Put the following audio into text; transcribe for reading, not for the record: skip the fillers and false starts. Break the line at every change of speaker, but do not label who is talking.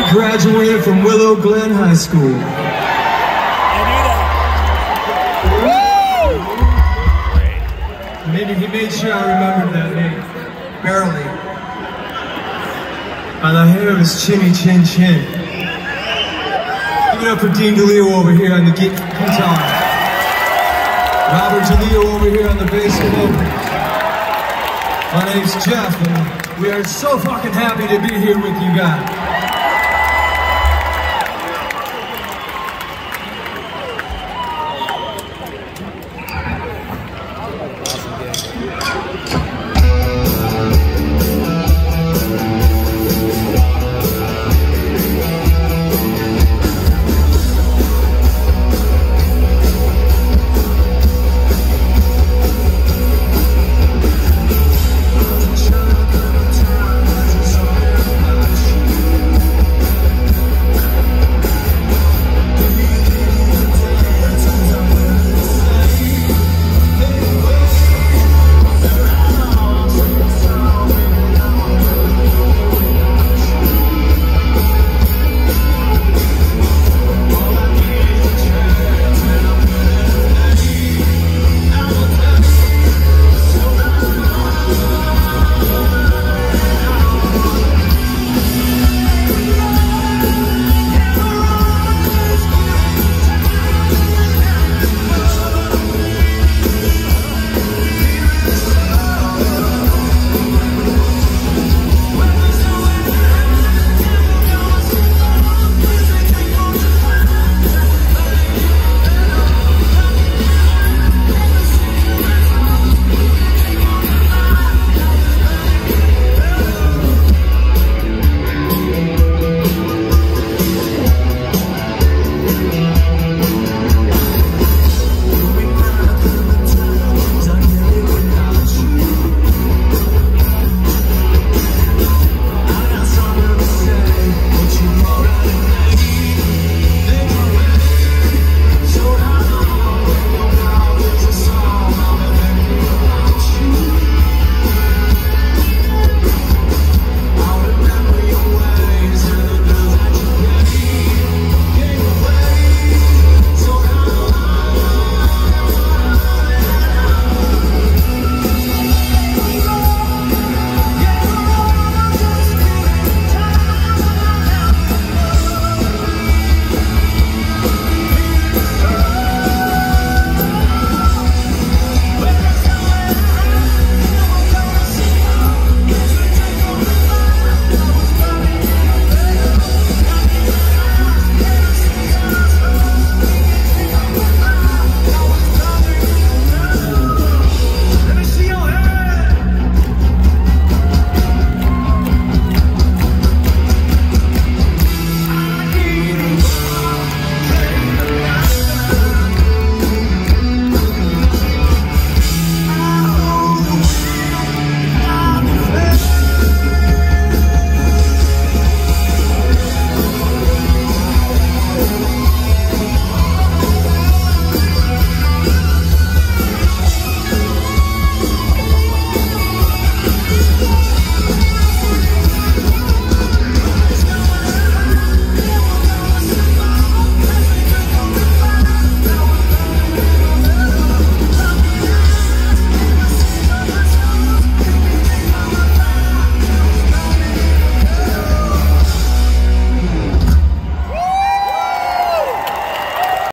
graduated from Willow Glen High School. Maybe he made sure I remembered that name. Barely. By the hair of his chinny chin chin. Give it up for Dean DeLeo over here on the guitar. Robert DeLeo over here on the bass and vocals. My name's Jeff, and we are so fucking happy to be here with you guys.